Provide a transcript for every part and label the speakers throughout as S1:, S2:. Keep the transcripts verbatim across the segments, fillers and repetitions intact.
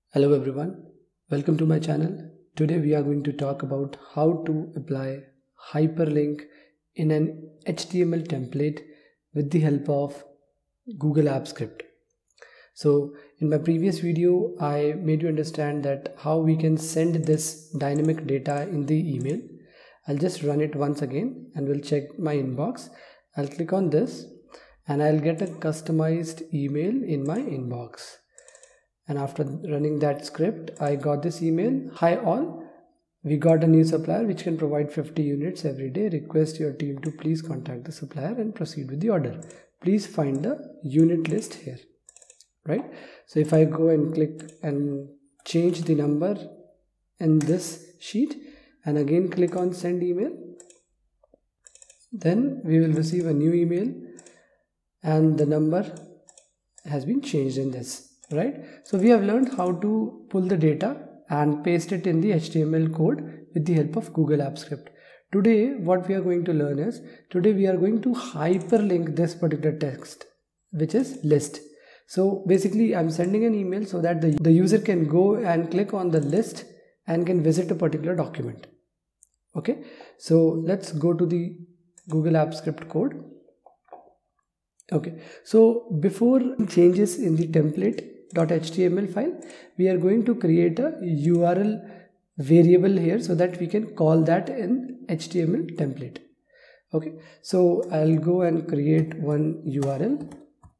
S1: Hello everyone, welcome to my channel. Today we are going to talk about how to apply hyperlink in an H T M L template with the help of Google Apps Script. So in my previous video I made you understand that how we can send this dynamic data in the email. I'll just run it once again and we'll check my inbox. I'll click on this and I'll get a customized email in my inbox. And after running that script, I got this email. Hi all, we got a new supplier which can provide fifty units every day. Request your team to please contact the supplier and proceed with the order. Please find the unit list here, right? So if I go and click and change the number in this sheet and again click on send email, then we will receive a new email and the number has been changed in this. Right, so we have learned how to pull the data and paste it in the H T M L code with the help of Google Apps Script. Today what we are going to learn is, today we are going to hyperlink this particular text, which is list. So basically I'm sending an email so that the, the user can go and click on the list and can visit a particular document. Okay, so let's go to the Google Apps Script code. Okay, so before changes in the template .html file, we are going to create a U R L variable here so that we can call that in H T M L template. Okay, so I'll go and create one U R L,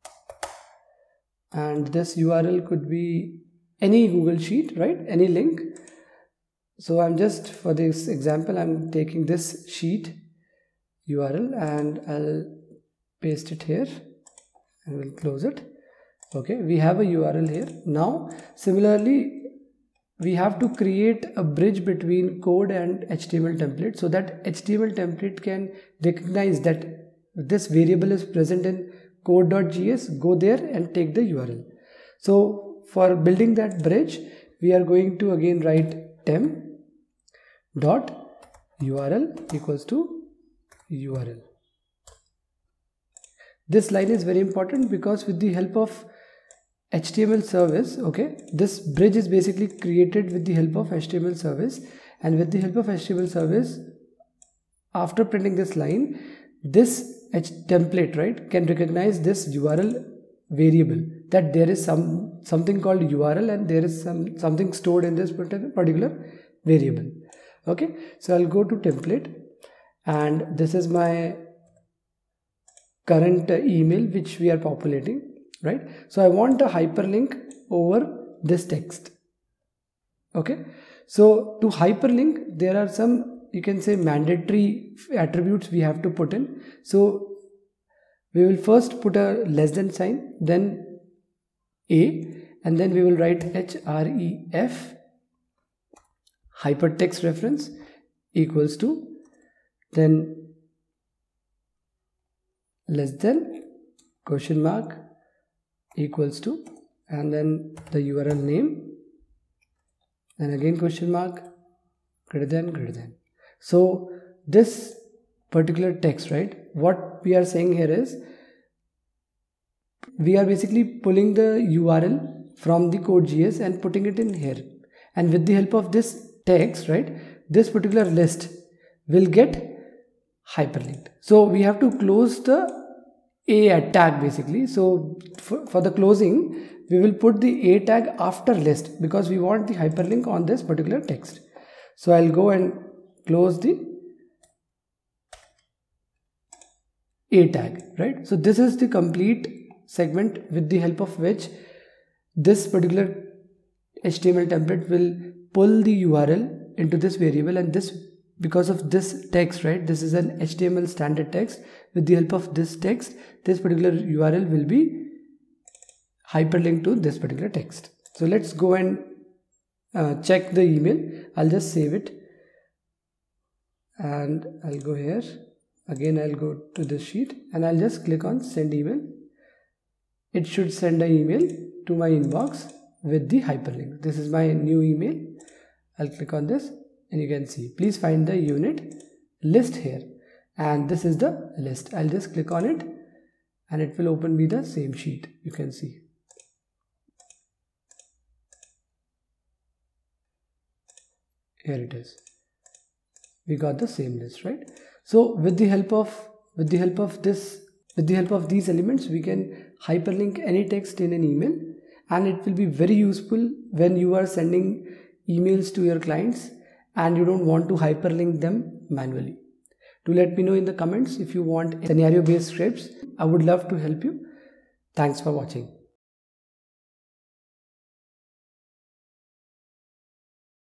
S1: and this U R L could be any Google sheet, right? Any link. So I'm just, for this example, I'm taking this sheet U R L and I'll paste it here and we'll close it. Okay, we have a U R L here. Now similarly we have to create a bridge between code and H T M L template so that H T M L template can recognize that this variable is present in code.js, go there and take the U R L. So for building that bridge, we are going to again write temp dot U R L equals to U R L. This line is very important because with the help of H T M L service, okay, this bridge is basically created with the help of H T M L service, and with the help of H T M L service, after printing this line, this H template, right, can recognize this U R L variable, that there is some something called U R L and there is some something stored in this particular variable. Okay, so I'll go to template and this is my current email which we are populating, right? So I want a hyperlink over this text. Okay, so to hyperlink there are some, you can say, mandatory attributes we have to put in. So we will first put a less than sign, then a, and then we will write href hypertext reference equals to, then less than question mark equals to, and then the U R L name, and again question mark, greater than, greater than. So this particular text, right, what we are saying here is we are basically pulling the U R L from the code.js and putting it in here, and with the help of this text, right, this particular list will get hyperlinked. So we have to close the A tag basically. So for, for the closing, we will put the A tag after list because we want the hyperlink on this particular text. So I'll go and close the A tag, right? So this is the complete segment with the help of which this particular H T M L template will pull the U R L into this variable, and this, because of this text, right, this is an H T M L standard text. With the help of this text, this particular U R L will be hyperlinked to this particular text. So let's go and uh, check the email. I'll just save it and I'll go here. Again I'll go to this sheet and I'll just click on send email. It should send an email to my inbox with the hyperlink. This is my new email. I'll click on this and you can see, please find the unit list here, and this is the list. I'll just click on it and it will open me the same sheet, you can see. Here it is. We got the same list, right? So with the help of with the help of this with the help of these elements, we can hyperlink any text in an email, and it will be very useful when you are sending emails to your clients and you don't want to hyperlink them manually. Do let me know in the comments if you want scenario based scripts. I would love to help you. Thanks for watching.